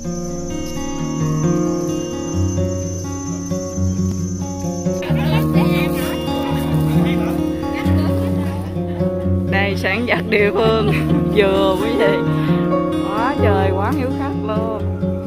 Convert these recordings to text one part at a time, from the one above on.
Đây sản vật địa phương dừa quý vị, quá trời quá hiếu khách luôn.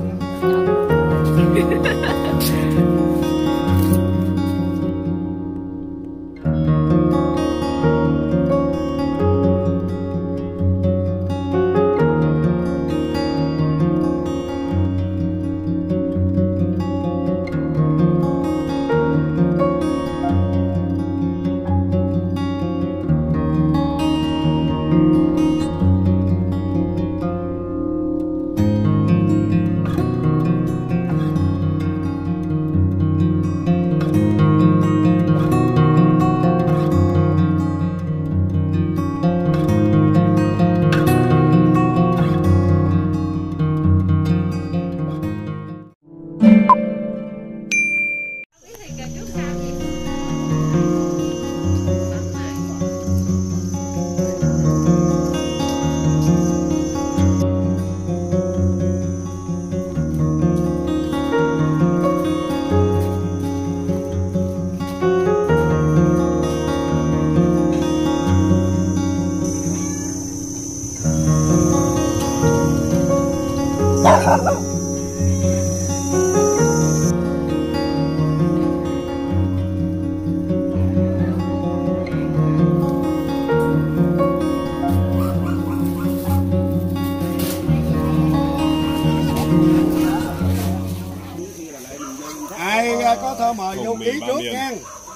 Ai có thơ mời vô ký trước nha.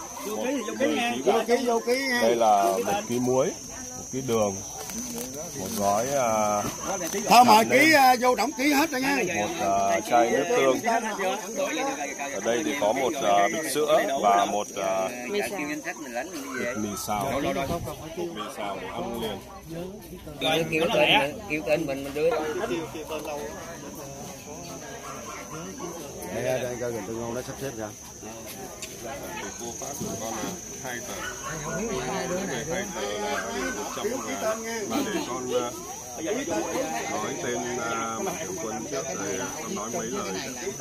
Vô ký nha. Đây là 1 ký muối, 1 ký đường, một gói thơ mời ký vô đóng ký hết rồi nha. một chai nước tương. Ở đây thì có một bịch sữa và một bịch mì xào. Mì xào để ăn liền. Rồi kêu tên mình đưa. Đây coi người Tư Ngôn đã sắp xếp ra. Cô phát của con là 2 tờ. 2 tờ là 100.000. Và để con nói tên Mạnh Quân trước rồi con nói mấy lời.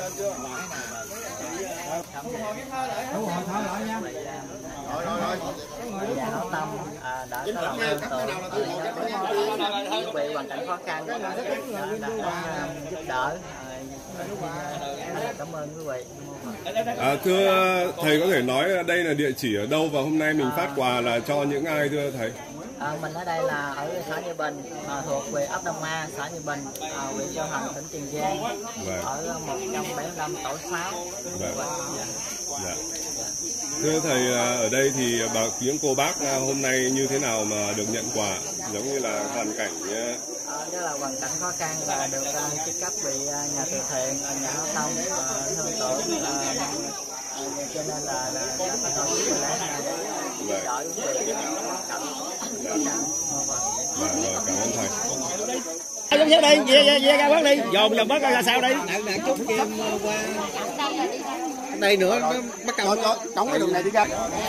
Nhà hảo tâm đã có lòng thương tụi bị hoàn cảnh khó khăn đã giúp đỡ. Cảm ơn quý vị. Thưa thầy, có thể nói đây là địa chỉ ở đâu và hôm nay mình phát quà là cho những ai thưa thầy? Mình ở đây là ở xã Như Bình, thuộc về ấp Đông Ma, xã Như Bình, huyện Châu Thành, tỉnh Tiền Giang, ở 175 tổ 6. Dạ. Thưa thầy, ở đây thì những cô bác hôm nay như thế nào mà được nhận quà, giống như là hoàn cảnh? Đó là hoàn cảnh khó khăn và được chi cấp bị nhà từ thiện, nhà hảo tâm thương tổn, cho nên là đã có tổ chức lễ này để đỡ bị hoàn cảnh khó khăn. Rồi, cảm ơn thầy. Giống như đi, về ra quán đi, dồn bớt coi ra sao đi. Chút kim qua đây nữa, nó bắt đầu chống cái đường này đi ra.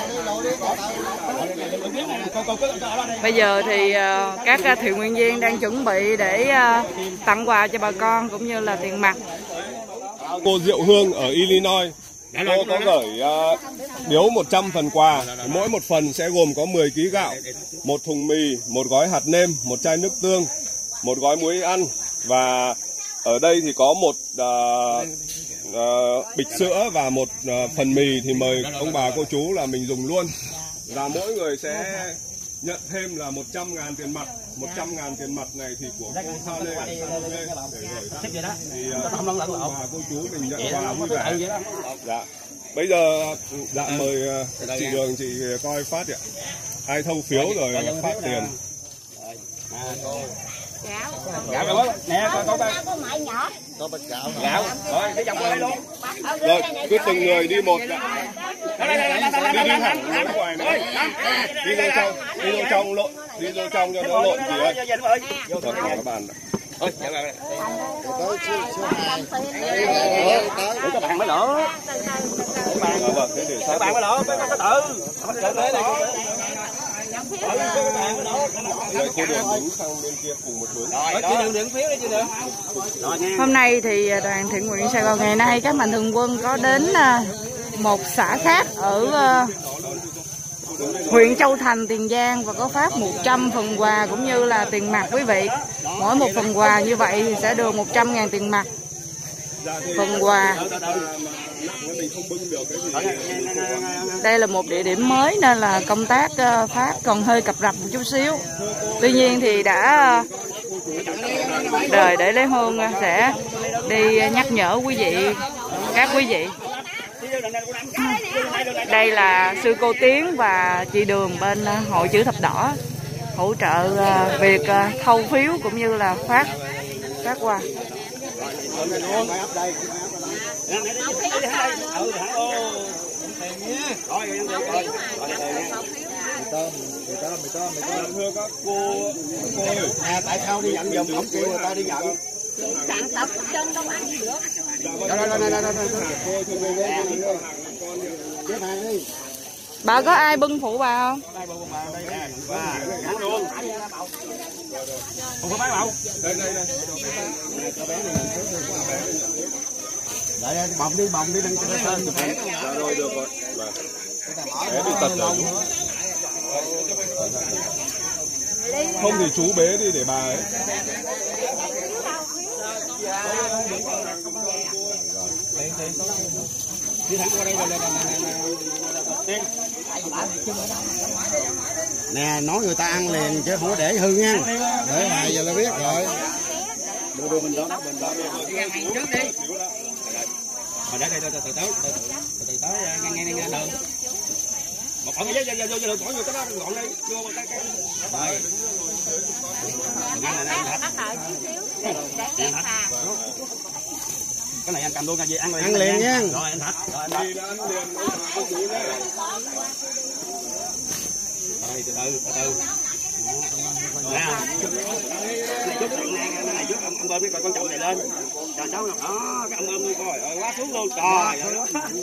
Bây giờ thì các thiện nguyện viên đang chuẩn bị để tặng quà cho bà con cũng như là tiền mặt. Cô Diệu Hương ở Illinois, cô có gửi biếu 100 phần quà, mỗi một phần sẽ gồm có 10 kg gạo, 1 thùng mì, 1 gói hạt nêm, 1 chai nước tương, 1 gói muối ăn, và ở đây thì có một bịch sữa và 1 phần mì, thì mời ông bà cô chú là mình dùng luôn, và mỗi người sẽ nhận thêm là 100.000 tiền mặt. 100.000 tiền mặt này thì của cô Sa Lê để gửi thì ông bà cô chú mình nhận quà vui vẻ. Dạ. Bây giờ mời chị Đường, chị coi phát ạ. Ai thâu phiếu rồi phát tiền. Gạo rồi nè, có mại nhỏ. Có bịch gạo. Gạo. Rồi, để dòng qua đây luôn. Rồi, cứ từng người đi một. Đi thẳng ra ngoài này. Đi vô trong lộn, đi vô trong cho đỡ lộn chị ơi. Vô thật các bạn. Thôi, để các bạn mới đỡ. Vâng, thế để các bạn mới đỡ, có tự. Rồi cô đường đứng sang bên kia cùng một hướng. Hôm nay thì đoàn thiện nguyện Sài Gòn ngày nay các mạnh thường quân có đến một xã khác ở huyện Châu Thành, Tiền Giang và có phát 100 phần quà cũng như là tiền mặt quý vị. Mỗi một phần quà như vậy thì sẽ được 100.000 tiền mặt. Phần quà. Đây là một địa điểm mới nên là công tác phát còn hơi cập rập một chút xíu. Tuy nhiên thì đã đời để lấy hương sẽ đi nhắc nhở quý vị, các quý vị. Đây là sư cô Tiến và chị Đường bên Hội Chữ Thập Đỏ hỗ trợ việc thâu phiếu cũng như là phát quà. Thưa các cô ơi, tại sao đi nhận giùm không kêu người ta đi nhận? Cạn tập chân đâu ăn được. Bà có ai bưng phụ bà không? Đây bồng đi đừng cho nó sơn. Rồi được rồi. Bé bị tật rồi. Không thì chú bế đi để bà ấy. Nè, nói người ta ăn liền chứ không có để hư nha. Để này giờ là biết rồi. Đưa mình đó. Trước đi. Mà để đây từ tới ngay đường. Một khoảng cái vô đường khỏi người cái đó gọn đi. Vô cái rồi. Cái này anh cầm luôn nha, gì ăn liền nha. Rồi anh Thạch. Rồi anh đi ăn liền. Rồi từ từ. Nè. Này chút này chút ông bơm cái con chậu này lên. Cho cháu nào đó, cái ông bơm đi coi. Rồi quá xuống luôn. Trời ơi.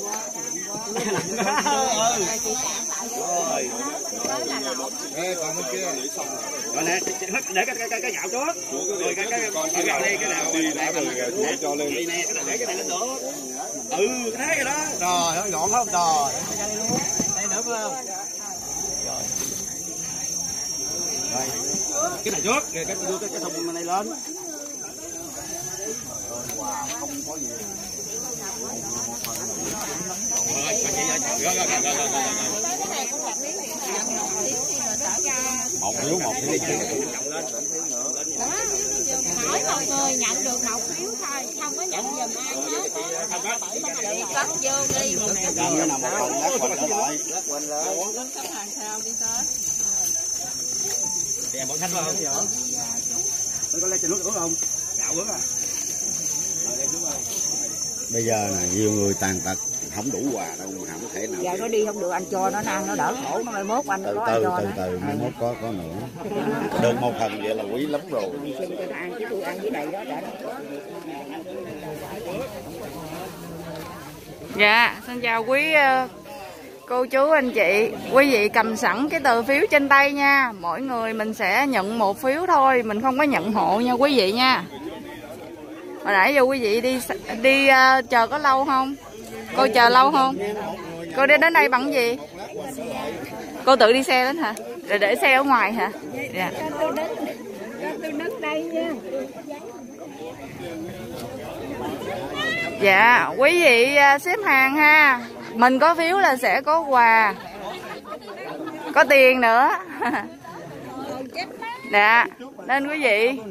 Rồi. Ê còn bên kia. Rồi nè, để cái gạo trước. Rồi cái gạo đây cái nào đi đã rồi cho lên. Nè, để cái này lên nữa. Ừ, cái thế rồi đó. Trời ơi, gọn không trời. Đây nữa phải không? Rồi. Rồi. Cái này trước, cái thùng này lên. Wow, không có gì. Một phiếu Mỗi một người nhận được một phiếu thôi, không có nhận giùm ai hết. Đi cất vô đi. Cái nào một phần lát quỳnh lại. Lên cấp hàng sao đi tới. Thì em bỏ thanh vào không? Có lấy nước uống không? Gạo uống à? Bây giờ là nhiều người tàn tật không đủ quà đâu mà không thể nào. Giờ nó đi không được anh cho nó ăn nó đỡ khổ, nó mai mốt anh có anh cho nó. Từ mai mốt có nữa. Được một phần vậy là quý lắm rồi. Xin cho nó ăn chứ tôi ăn với đầy đó đã. Dạ, xin chào quý cô chú anh chị. Quý vị cầm sẵn cái tờ phiếu trên tay nha. Mỗi người mình sẽ nhận một phiếu thôi, mình không có nhận hộ nha quý vị nha. Hồi nãy giờ quý vị đi chờ có lâu không? Cô chờ lâu không? Cô đi đến đây bằng gì? Cô tự đi xe đến hả? Để xe ở ngoài hả? Dạ. Tôi đứng đây nha. Dạ, quý vị xếp hàng ha. Mình có phiếu là sẽ có quà, có tiền nữa. Dạ, nên quý vị.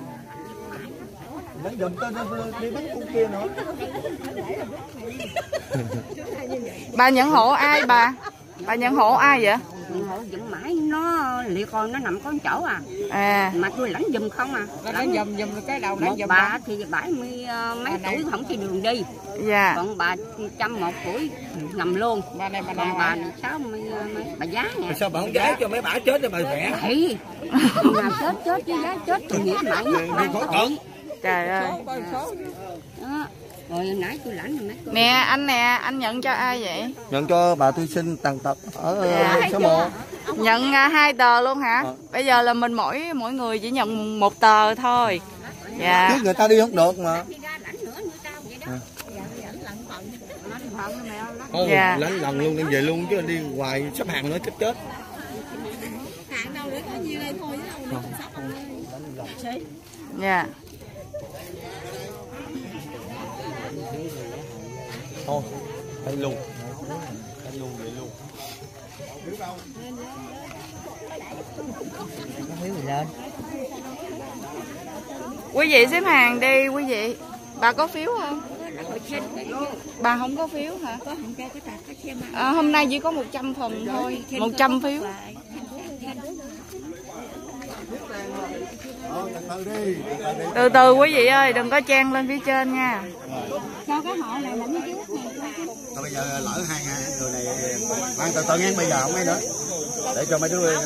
Bà nhận hộ ai bà? Bà nhận hộ ai vậy? Hộ giùm mãi nó liệu con nó nằm có chỗ à. Mà tôi lãnh giùm không à. Lãnh giùm cái đầu lãnh giùm. Bà thì 70 mấy tuổi không thì đường đi. Dạ. Còn bà 101 tuổi nằm luôn. Còn bà 60 bà giá nè. Sao bà không giá cho mấy bà chết cho bà khỏe? Thì mà chết chứ giá chết tội nghiệp mãi. Trời ơi. Đó. Rồi nãy tôi lãnh rồi mấy Nè, anh nhận cho ai vậy? Nhận cho bà thư sinh tàn tật ở số 1. Nhận 2 tờ luôn hả? Bây giờ là mình mỗi người chỉ nhận 1 tờ thôi. Dạ. Chứ người ta đi không được mà. Thôi, dạ. lãnh lần luôn đem về luôn chứ đi hoài sắp hàng nữa chết. Hàng đâu để có nhiêu đây thôi chứ đâu sắp rồi. Dạ. Thôi, đây luôn vậy luôn. Quý vị xếp hàng đi quý vị. Bà có phiếu không? Bà không có phiếu hả? Hôm nay chỉ có 100 phần thôi, 100 phiếu. Từ từ quý vị ơi, đừng có chen lên phía trên nha. cho cái họ này lãnh trước Thôi bây giờ lỡ hai người này ăn từ từ ngang bây giờ không ấy nữa. Để cho mấy đứa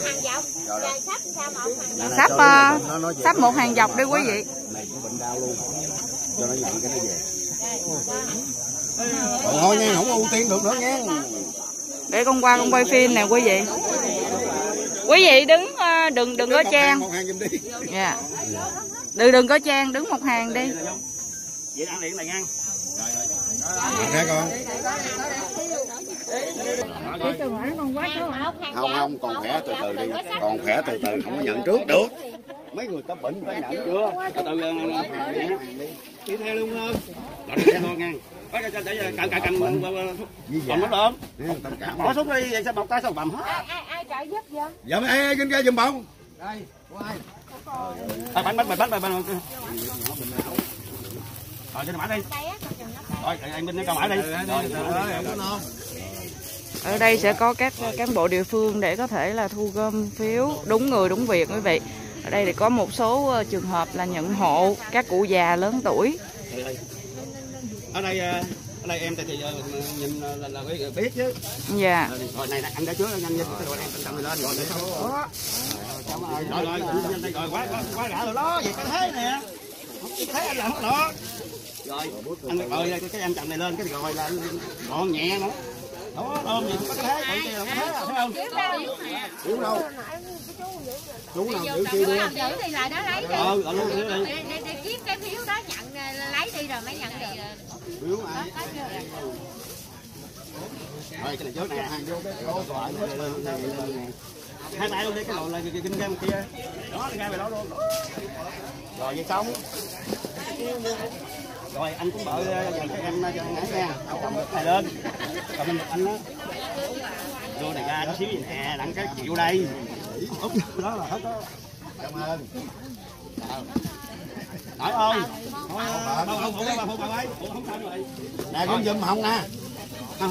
sắp một hàng dọc đi quý vị. Này cũng bệnh đau luôn. Cho nó nhận cái nó về. Thôi nha, không ưu tiên được nữa nha. Để con qua con quay phim nè quý vị. Quý vị đứng đừng có chen. Dạ. Đừng có chen, đứng một hàng đi. Vậy ăn liền này nha. Ra con. Không, còn khỏe từ từ đi. Còn khỏe từ từ, không có nhận trước được. Mấy người có bệnh phải nhận chưa? Từ từ đi theo luôn không? Làm theo thôi nha. Cầm còn mất không? Bỏ xuống đi, sao một tay sao bầm hết. Ai trợ giúp vậy? Dạ mấy ai trên kia giùm bông. Đây, của ai? Bánh. Rồi cho nó mãi đi. Rồi anh Minh cho mãi đi. Ở đây sẽ có các cán bộ địa phương để có thể là thu gom phiếu đúng người đúng việc quý vị. Ở đây thì có một số trường hợp là nhận hộ các cụ già lớn tuổi. Ở đây em thì nhìn là biết chứ. Dạ. Rồi này anh đã trước nhanh cái đồ em cầm lên rồi để xong. Rồi quá đã rồi đó, vậy cái thế nè. Không thế anh làm hết đó. Rồi anh rồi cái em cầm này lên cái rồi là gọn nhẹ nữa. Đó, ôm gì có cái thế, còn kia là có thế, thấy không? Đúng đâu? Đúng nào giữ chi đi. Giữ thì lại đó lấy đi. Để kiếm cái phiếu đó nhận lấy đi rồi mới nhận được. Phiếu ai? Rồi cái này trước nè, hàng vô cái số thoại hai tay luôn đi, cái đồ là kinh ra một kia. Đó, ra về đó luôn. Rồi vậy xong. Rồi anh cũng bợ dành cho em cho anh nãy nha. Cầm cái này lên. Cầm lên anh đó. Vô này ra chút xíu gì nè, đặng cái chịu đây. Úp đó là hết đó. Cảm ơn. Nói ơi. Không ấy. Không sao rồi. Nè con giùm hông nè. Không.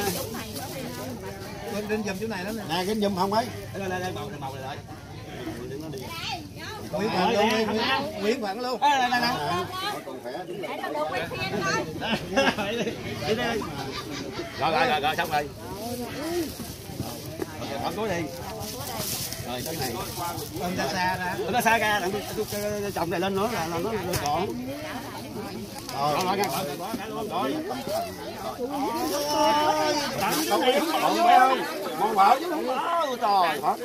Đến giùm chỗ này đó nè. Nè cái giùm hông ấy. Đây bầu lại. Đừng có đi. Nguyễn Hoàng luôn, Nguyễn Hoàng luôn. Rồi xong rồi. Còn cuối đi. Rồi cái này. Nó xa ra, tôi chồng này lên nữa là nó còn. Rồi. Mong bảo chứ không có. Trời hết.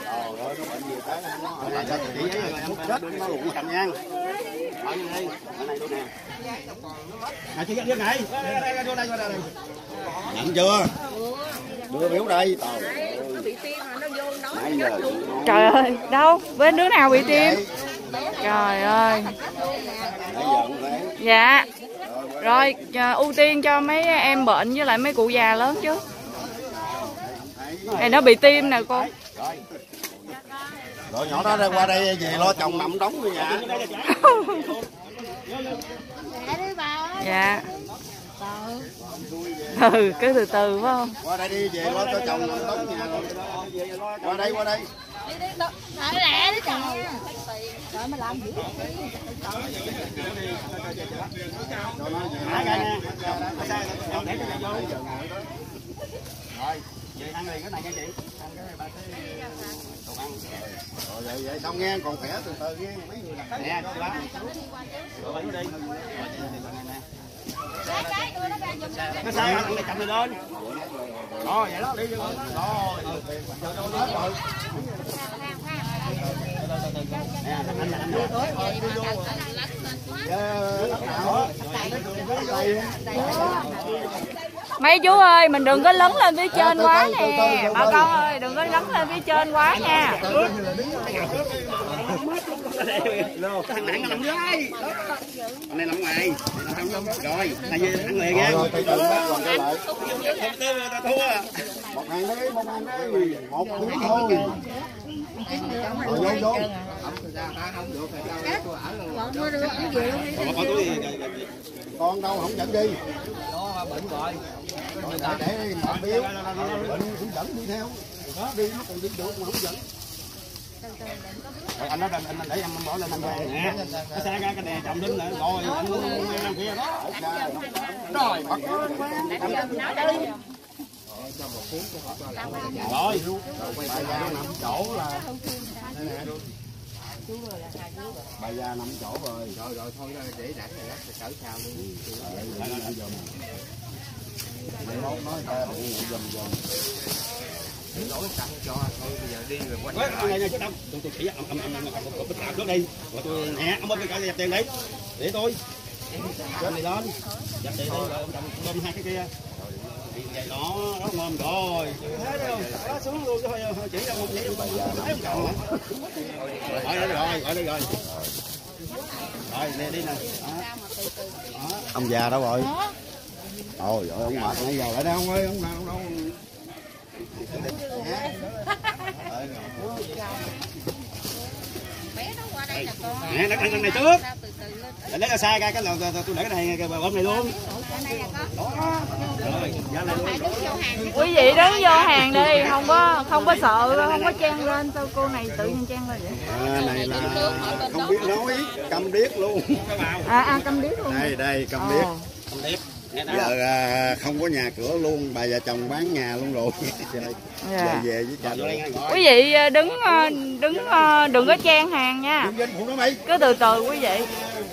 Chết nó lụi cầm nha. Ở đây. Ở này luôn nè. À chị dắt này. Đây. Nhận chưa? Đưa biểu đây. Trời ơi, đâu? Bên đứa nào bị tiêm? Trời ơi. Dạ. Rồi, ưu tiên cho mấy em bệnh với lại mấy cụ già lớn chứ. Này nó bị tiêm nè cô. Rồi nhỏ đó qua đây về lo chồng mầm đóng rồi nhà. Dạ. Cứ từ từ phải không? Qua đây đi về lo cho chồng mầm đóng nhà. Qua đây. Nói lẹ đi trời. Rồi mà làm gì? Vậy ăn liền cái này nha chị. Ăn cái ba cái đồ ăn. Rồi vậy xong nghe, còn khỏe từ từ nghe mấy người đặt. Nè, cô bác. Rồi bánh đi. Cái xe ăn này cầm lên lên. Rồi vậy đó đi vô. Rồi. Nè, anh mấy chú ơi, mình đừng có lấn lên phía trên quá nè bà con ơi, đừng có lấn lên phía trên quá nha. Thằng nặng nằm dưới. Con này nằm ngoài. Rồi, này ăn liền nha. Một ngàn đi, một ngàn đi. Một miếng thôi. Rồi vô. Con đâu không dẫn đi. Bệnh rồi. Để một biếu. Bệnh cũng dẫn đi theo. Đi nó còn đi được mà không dẫn. Anh nói anh để em bỏ lên anh về nè. Cái xe ra cái đè chồng lên lại rồi anh làm kia đó. Rồi bắt rồi. Bà già nằm chỗ là đây nè. Bà già nằm chỗ rồi. Rồi thôi để rảnh rồi đó, cỡ sao luôn. Nói ta dùm. Nói tặng cho thôi bây giờ đi rồi quay. Này chứ đâu. Tôi chỉ âm bích tạm trước đi. Rồi tôi nè, ông ơi cái dập tiền đi. Để tôi. Cái này lên. Dập tiền đi rồi ông ôm hai cái kia. Vậy đó, đó ngon rồi. Thấy đâu? Đó xuống luôn thôi, chỉ ra một vậy thấy không còn. Rồi đây rồi. Rồi đi nè. Ông già đâu rồi? Ôi giời, ông mệt nãy giờ lại đây ông ơi, ông nào đâu. Nè, đằng này trước. Để lấy ra xa ra cái là tôi để cái này cái bơm này luôn. Đó. Rồi, ra này luôn. Quý vị đứng vô hàng đi, không có sợ, không có chen lên. Sao cô này tự nhiên chen lên vậy? Này là không biết nói, câm điếc luôn. Câm điếc luôn. Đây câm điếc. Giờ không có nhà cửa luôn, bà già chồng bán nhà luôn rồi. Về với cha. Quý vị đứng đừng có chen hàng nha. Cứ từ từ quý vị.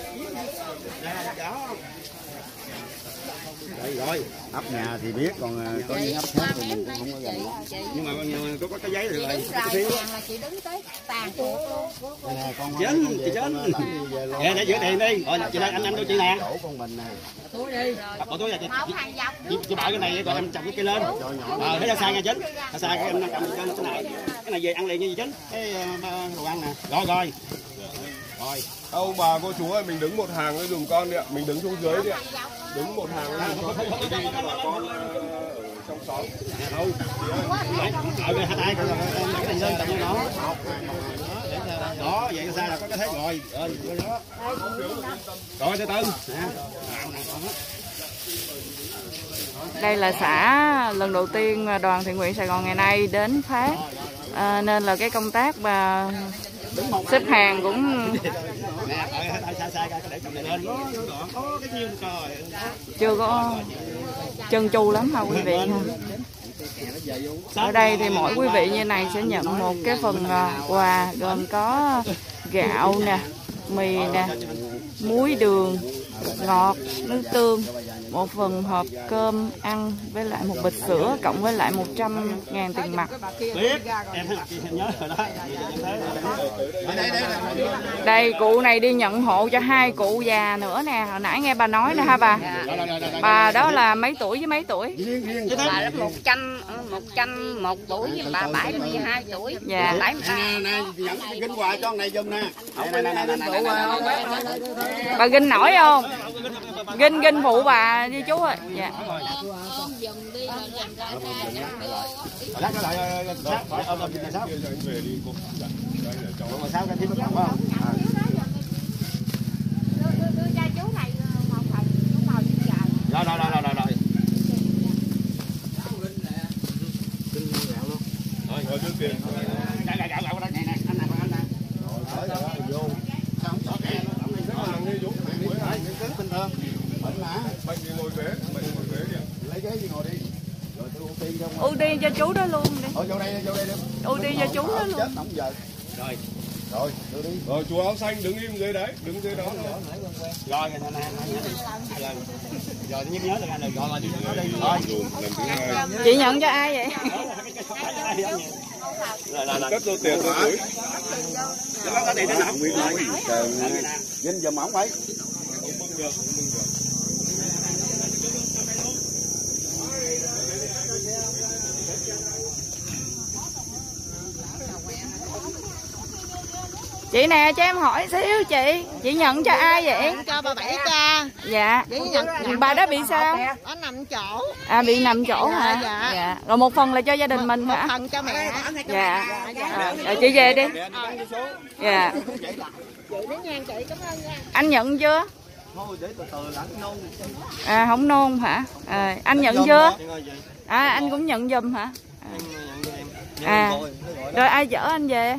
Rồi, ấp nhà thì biết, còn có những ấp khác thì mình cũng không có gần. Nhưng mà có cái giấy rồi. Chị đứng tới tàn cuộc luôn. Chính, chị Chính. Nè, để giữ tiền đi. Rồi chị lên anh đưa chị nè. Chỗ con mình này. Túi đi. Bỏ túi ra chị bỏ cái này rồi em chồng cái kia lên. Thấy ra xa nha Chính. Ra xa cái em cầm cái này. Cái này về ăn liền như gì Chính. Cái đồ ăn nè. Rồi. Ông bà cô chú ơi, mình đứng một hàng với dùm con đi ạ. Mình đứng xuống dưới đi ạ. Đứng một hàng với dùm con đi cho bà con ở trong xóm. Ở đây hai tay cái này lên tầm nó. Đó, vậy ra là có cái thế rồi. Rồi từ từ. Đây là xã lần đầu tiên đoàn thiện nguyện Sài Gòn ngày nay đến phát, nên là cái công tác mà xếp hàng cũng chưa có trơn tru lắm ha quý vị ha. Ở đây thì mỗi quý vị như này sẽ nhận một cái phần quà gồm có gạo nè, mì nè, muối, đường, ngọt, nước tương, một phần hộp cơm ăn với lại một bịch sữa cộng với lại 100.000 tiền mặt. Đây cụ này đi nhận hộ cho 2 cụ già nữa nè, hồi nãy nghe bà nói nè ha bà. Bà đó là mấy tuổi với mấy tuổi? Bà là 101 tuổi với bà 72 tuổi. Dạ. Nè, dẫn kinh quà cho này giùm nè. Bà ginh nổi không? Ginh phụ bà đi chú ơi. Dạ. Rồi đưa tiền. Bệnh thì ngồi ghế, lấy ghế gì ngồi đi. Ưu tiên cho chú đó luôn đi. Vô đây đi. Ưu tiên cho chú đó luôn. Chết không giờ. Rồi, đưa đi. Rồi chú áo xanh đứng im dưới đấy, đứng dưới đó. Rồi nè. Rồi nhớ được anh rồi, rồi đi nó đi. Rồi. Lần thứ hai. Chị nhận cho ai vậy? Cất vô tiền vô túi. Cái này nó nằm nguyên rồi. Dính giùm ổng ấy. Chị nè, cho em hỏi xíu chị nhận cho ai vậy? Cho bà Bảy cha. Dạ. Bà đó bị sao? Nó nằm chỗ. À, bị nằm chỗ hả? Dạ. Rồi một phần là cho gia đình mình hả? Một phần cho mẹ. Dạ. Rồi chị về đi. Dạ. Anh nhận chưa? À, không nôn hả? À, anh nhận chưa? À, anh cũng nhận giùm hả? À. Rồi ai chở anh về?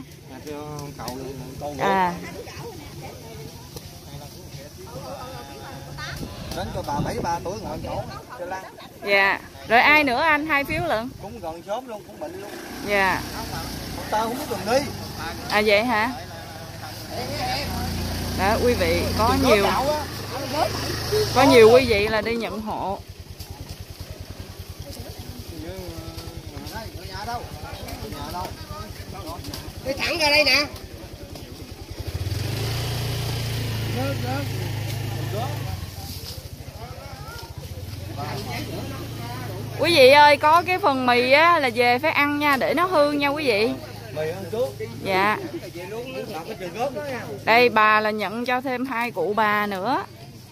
À. Đến cho bà 73 tuổi ngồi chỗ cho Lan. Dạ. Rồi ai nữa anh? 2 phiếu lận. Cũng gần sớm luôn, cũng bệnh luôn. Dạ. Tao không biết đường đi. À vậy hả? Đó quý vị, có nhiều quý vị là đi nhận hộ. Đi thẳng ra đây nè. Quý vị ơi, có cái phần mì á là về phải ăn nha, để nó hư nha quý vị. Dạ. Đây bà là nhận cho thêm 2 cụ bà nữa.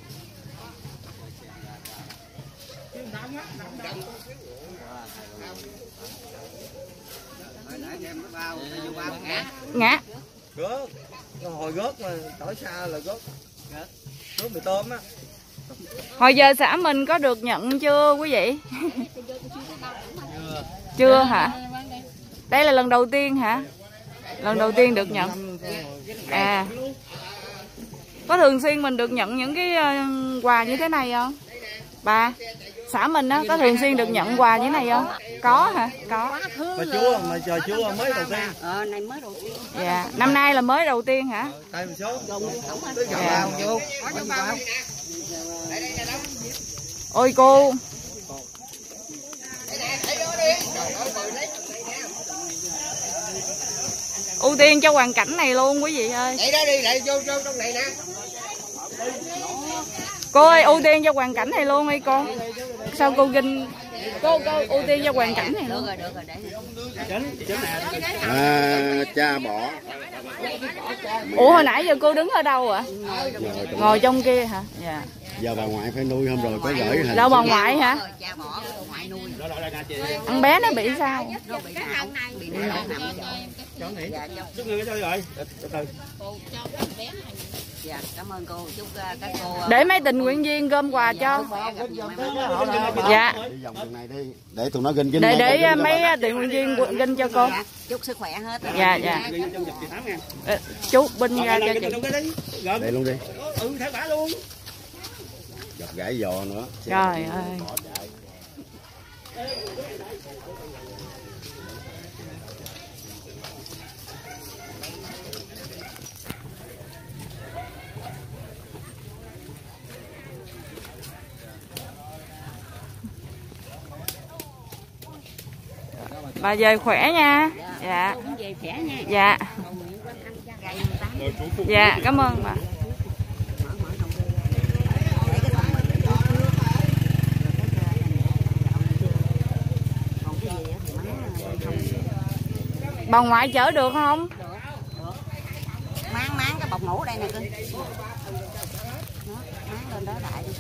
Ngã. Gớt. Hồi gớt mà tỏi xa là gớt. Gớt mì tôm á. Hồi giờ xã mình có được nhận chưa quý vị? Chưa hả? Đây là lần đầu tiên hả? Lần đầu tiên được nhận. À. Có thường xuyên mình được nhận những cái quà như thế này không? Bà, xã mình á có thường xuyên được nhận quà như thế này không? Có hả? Có. Mà trời chua mới đầu tiên. Này mới đầu tiên. Dạ, năm nay là mới đầu tiên hả? Tay mình số. Dạ. Ôi cô. Ưu tiên cho hoàn cảnh này luôn quý vị ơi. Vậy đó đi lại vô trong này nè. Cô ơi, ưu tiên cho hoàn cảnh này luôn đi cô. Sao cô ginh cô ưu tiên cho hoàn cảnh này luôn. Cha bỏ. Ủa hồi nãy giờ cô đứng ở đâu ạ? Ngồi trong kia hả? Dạ. Giờ bà ngoại phải nuôi không rồi có gửi hình. Đâu bà ngoại hả? Con bé nó bị sao? Dạ, cảm ơn cô. Chúc các cô để mấy tình nguyện viên gom quà cho. Dạ. Đi vòng đường này đi để tụi nó ginh để mấy tình nguyện viên ginh cho cô. chúc sức khỏe hết. Dạ dạ. Chú binh ra cho chị. Để luôn đi. Thấy bả luôn. Gặp gãy giò nữa. Trời ơi. Bà về khỏe nha. Dạ. Về khỏe nha. Dạ. Dạ, cảm ơn bà. Bà ngoại chở được không? Máng cái bọc ngủ đây nè cưng. Máng lên đó đại đi.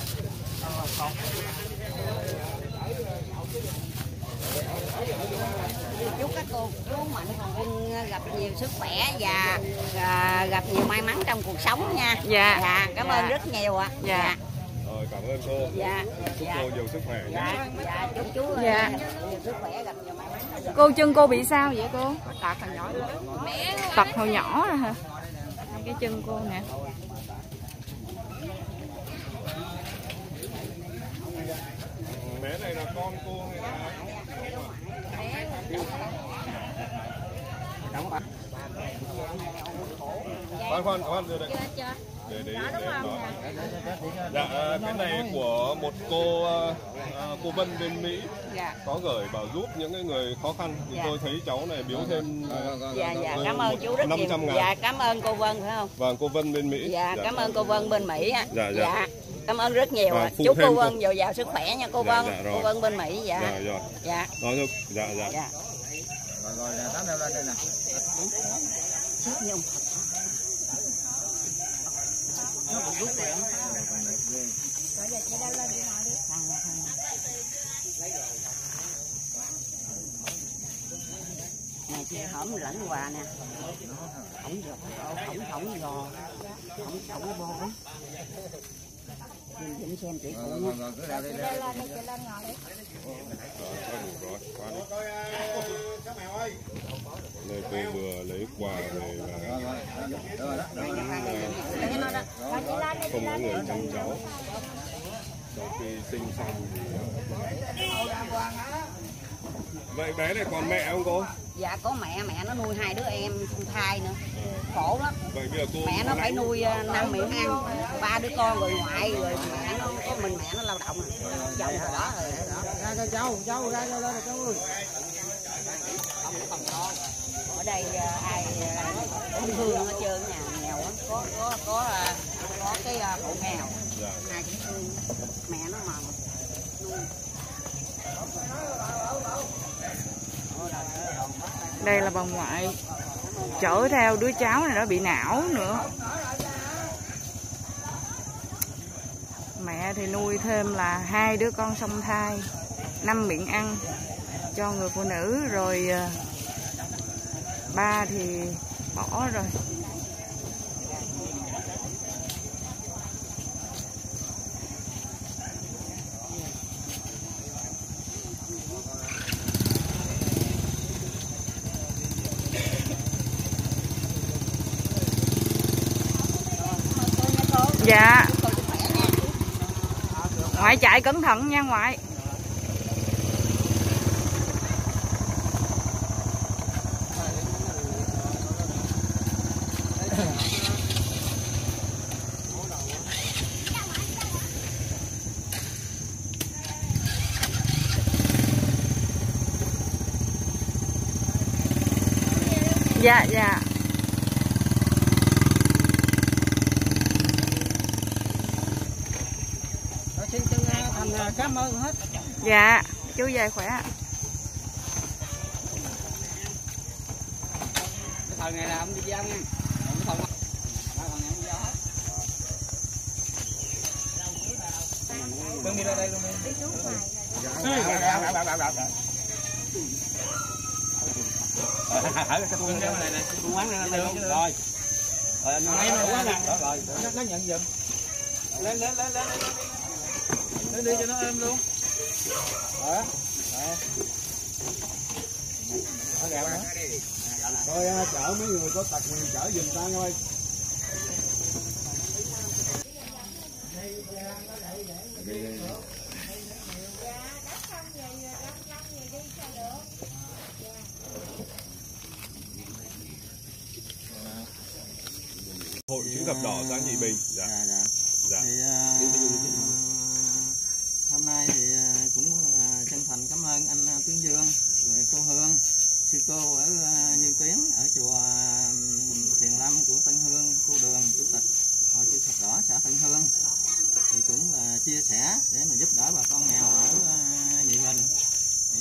Chúc các cô chú Mạnh Thường Quân gặp nhiều sức khỏe và gặp nhiều may mắn trong cuộc sống nha. Dạ. Dạ, cảm ơn rất nhiều ạ. Dạ. Rồi, cảm ơn cô. Dạ. Chúc cô nhiều sức khỏe nhé. Dạ, chúc chú dạ. nhiều sức khỏe, gặp nhiều may mắn. Cô chân cô bị sao vậy cô? Tật hồi nhỏ. Tật hồi nhỏ rồi hả? Cái chân cô nè. Bé này là con cô hay là Khoan đưa đây. Để dạ, cái này của một cô Vân bên Mỹ, có gửi bảo giúp những cái người khó khăn, thì tôi thấy cháu này biếu thêm dạ cảm ơn chú rất nhiều. 500.000. Dạ cảm ơn cô Vân phải không? Vâng, cô Vân bên Mỹ. Dạ cảm ơn cô Vân bên Mỹ. Dạ. Cảm ơn rất nhiều. Chúc cô Vân dồi dào sức khỏe nha cô Vân. Cô Vân bên Mỹ. Dạ. Dạ. Rồi tám leo lên đây nè. Này chị hổm lãnh quà nè. Hổng giò, hổng bò. Nhìn xem chị phụ nha. Đây cô vừa lấy quà về và không có người chăm cháu sau khi sinh xong thì... Vậy bé này còn mẹ không cô? Dạ có mẹ nó nuôi 2 đứa em song thai nữa. Khổ lắm. Vậy bây giờ cô mẹ nó phải nuôi 5 miệng ăn, 3 đứa con rồi ngoại, rồi mẹ nó có mình mẹ nó lao động chồng rồi đó rồi. Ra cháu ra cháu ơi. Ở đây ai không thương hết trơn, nhà nghèo á, có cái hộ nghèo. Ai cũng thương mẹ nó mà nuôi. Đây là bà ngoại chở theo đứa cháu này, nó bị não nữa. Mẹ thì nuôi thêm là 2 đứa con song thai, 5 miệng ăn cho người phụ nữ, rồi ba thì bỏ rồi. Dạ. Ngoại chạy cẩn thận nha ngoại. Dạ dạ. Xin chân thành cảm ơn hết. Dạ, chú về khỏe. Cái thời này là ông đi giao nha. Thời này ông đi giao hết. Đừng đi ra đây luôn đi. Hãy cái tôi này nè, tôi quán này được rồi. Rồi anh nói rồi. Nó nhận giùm. Lên. Nó đi cho nó êm luôn. Rồi. Coi chở mấy người có tật mình chở giùm ta thôi. Hội chữ thập đỏ xã Nhị Bình. Dạ. Thì hôm nay thì cũng chân thành cảm ơn anh Tuấn Dương, rồi cô Hương, sư cô ở Như Tuyến, ở chùa Thiền Lâm của Tân Hương, cô Đường, chủ tịch Hội chữ thập đỏ xã Tân Hương, thì cũng là chia sẻ để mà giúp đỡ bà con nghèo ở Nhị Bình. Thì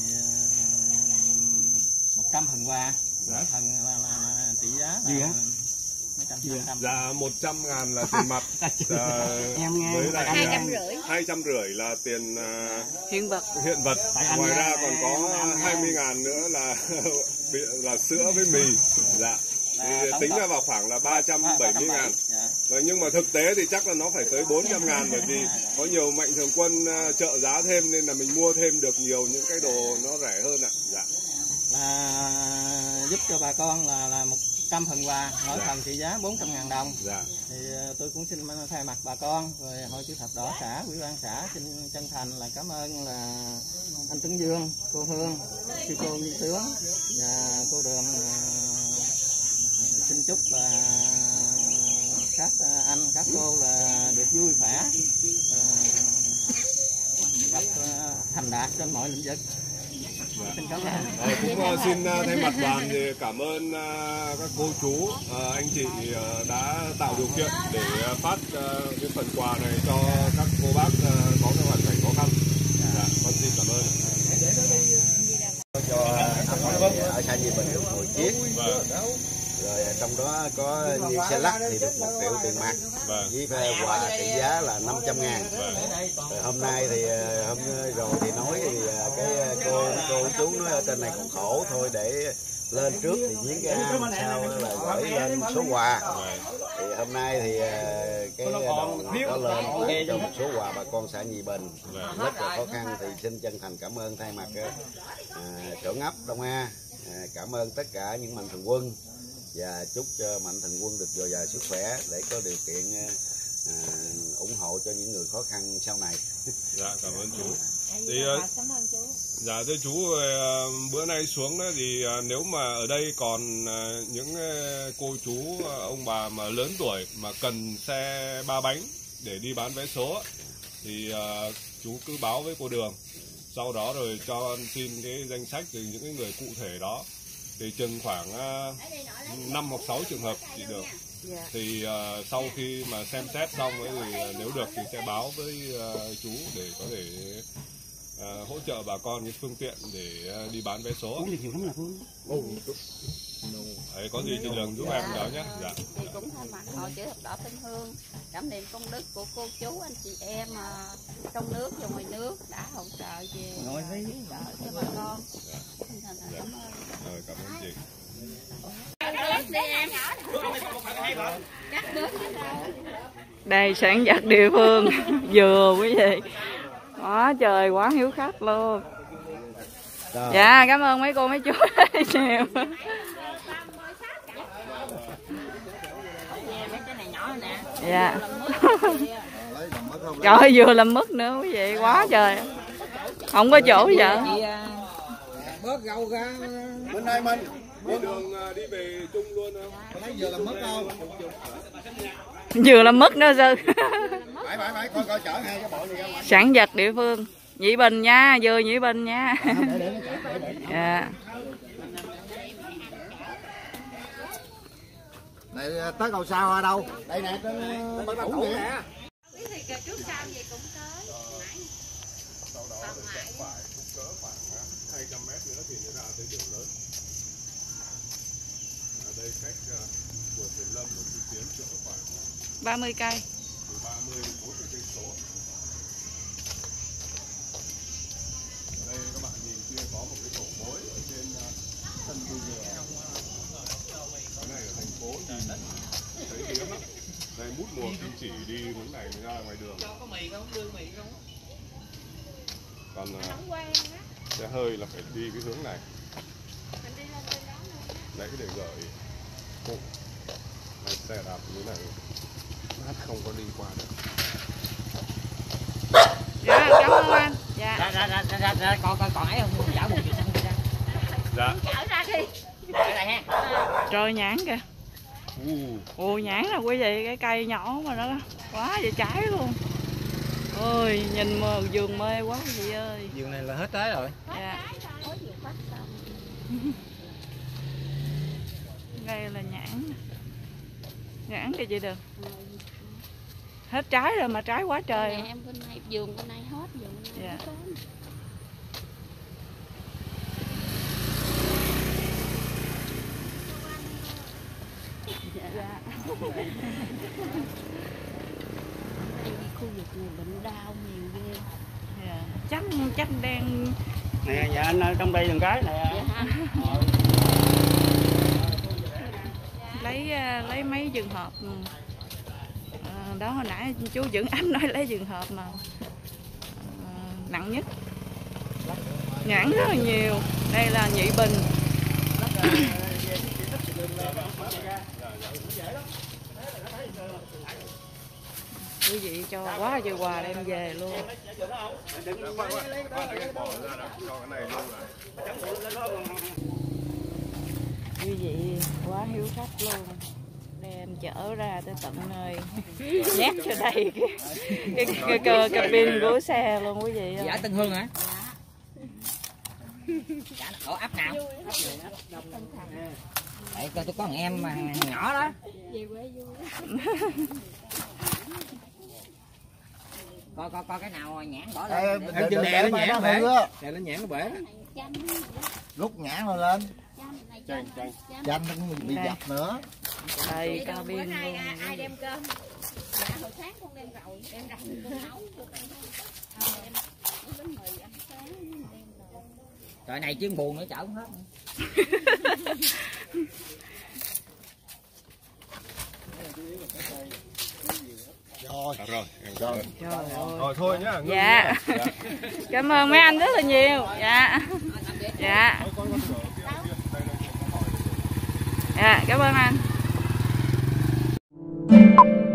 100 phần quà, mỗi phần là trị giá là Dạ 100.000 là tiền mặt. Với lại 250 là tiền hiện vật. Ngoài ra còn có 20.000 nữa là sữa với mì. Dạ. Thì tính ra vào khoảng là 370.000. Nhưng mà thực tế thì chắc là nó phải tới 400.000, bởi vì có nhiều mạnh thường quân trợ giá thêm nên là mình mua thêm được nhiều những cái đồ nó rẻ hơn ạ. Dạ. Là giúp cho bà con là một 100 phần quà, mỗi phần trị giá 400.000 đồng. Dạ. Thì tôi cũng xin thay mặt bà con rồi Hội Chữ Thập Đỏ xã, Ủy ban xã xin chân thành là cảm ơn là anh Tuấn Dương, cô Hương, sư cô Như Tướng và cô Đường. Xin chúc là các anh các cô là được vui khỏe, gặp thành đạt trên mọi lĩnh vực. Xin cảm ơn. Cũng xin thay mặt đoàn thì cảm ơn các cô chú, anh chị đã tạo điều kiện để phát cái phần quà này cho các cô bác có cái hoàn cảnh khó khăn. Dạ, con xin cảm ơn. Cho ở xã Nhi Bình được 10 chiếc. Rồi trong đó có như xe lắc thì được 1 triệu tiền mặt với quà trị giá là 500.000. Rồi hôm nay thì hôm rồi thì nói thì cái cô chú nói ở trên này còn khổ thôi, để lên trước thì viếng cái am, sau là gửi lên số quà. Thì hôm nay thì cái đoàn có lên cho một số quà bà con xã Nhị Bình rất là khó khăn, thì xin chân thành cảm ơn thay mặt trưởng ấp Đông A, cảm ơn tất cả những mạnh thường quân và chúc cho mạnh thường quân được dồi dào sức khỏe để có điều kiện ủng hộ cho những người khó khăn sau này. Dạ, cảm ơn chú. Thì dạ thưa chú, bữa nay xuống đó thì nếu mà ở đây còn những cô chú ông bà mà lớn tuổi mà cần xe 3 bánh để đi bán vé số thì chú cứ báo với cô Đường, sau đó rồi cho con xin cái danh sách từ những cái người cụ thể đó, thì chừng khoảng 5 hoặc 6 trường hợp thì được. Thì sau khi mà xem xét xong ấy, thì nếu được thì sẽ báo với chú để có thể hỗ trợ bà con cái phương tiện để đi bán vé số. Đấy, có gì thì Đường giúp em đó nhé. Dạ. Thì cũng thay mặt Hội Chữ Thập Đỏ Tân Hương cảm niệm công đức của cô chú anh chị em trong nước và ngoài nước đã hỗ trợ về cho bà con. Cảm ơn. Rồi, cảm ơn chị. Đây sản vật địa phương dừa quý vị, quá trời quá hiếu khách luôn. Dạ cảm ơn mấy cô mấy chú nhiều. Dạ. Trời vừa làm mứt nữa quý vị, quá trời, không có chỗ vợ. Bớt gầu ra. Bên đây mình Đi đường đi về chung luôn không? thấy vừa làm mứt không? Vừa làm mứt nữa sư. Phải coi chở hai cái bộ này ra ngoài. Sản vật địa phương Nhị Bình nha, vừa Nhị Bình nha. Dạ. Này tới cầu sao ở đâu? Đây nè, trên Bến Tủ nè. Trước sau gì cũng tới. Còn lại Cỡ khoảng 200 mét nữa thì nó ra tới đường lớn. Ở đây cách chùa Thiền Lâm và Quy Tiến chỗ khoảng 30 cây. từ 30 đến 40 cây số. Đây các bạn nhìn kia có một cái tổ mối ở trên sân Quy Dừa. Cái này ở thành phố nhìn thấy hiếm lắm. Đây mút mùa kim chỉ đi hướng này ra ngoài đường. Có mì không? Đưa mì không? Còn xe hơi là phải đi cái hướng này. Đấy để gửi phụ. Này xe đạp như này không có đi qua được. Dạ cảm ơn anh. Dạ. Ra còn ấy không? Chở một chuyện ra. Dạ. chở ra đi. Ở đây ha. Trời nhãn kìa. Ồ nhãn là quý vị, cái cây nhỏ mà nó quá vậy trái luôn. Ôi nhìn mà vườn mê quá quý vị ơi. Vườn này là hết trái rồi. Dạ. Đây là nhãn. Nhãn kìa chị Đường. Hết trái rồi mà trái quá trời. Nè, em bên này vườn bên này hết, vườn bên này Dạ. Dạ. Khu vực này bệnh đau nhiều ghê. Dạ. Chắc đen. Nè, dạ anh trong đây từng cái nè. Lấy mấy trường hợp đó hồi nãy chú Dưỡng Ánh nói lấy trường hợp mà nặng nhất. Nhãn rất là nhiều. Đây là Nhị Bình. Quý vị cho quá trời quà đem về luôn. Quý vị quá hiếu khách luôn, đem chở ra tới tận nơi, nhét cho đầy cái cabin của xe luôn quý vị. Dạ Tân Hương hả? Dạ ở ấp nào? Tại tôi có một em mà nhỏ đó. Coi cái nào nhãn bỏ lên. Em chừng đè nó nhãn nó bể. Đè nó nhãn nó bể. Rút nhãn rồi lên. Chanh nó bị dập nữa. Đầy cabin luôn. Ai đem cơm? Dạ hồi sáng con đem rồi, đem cơm nấu. Bánh mì ăn sáng đem rồi. Trời này chứ buồn nữa chở không hết. Rồi thôi nhá. Dạ. Cảm ơn mấy anh rất là nhiều. Dạ. Dạ. Dạ, cảm ơn anh.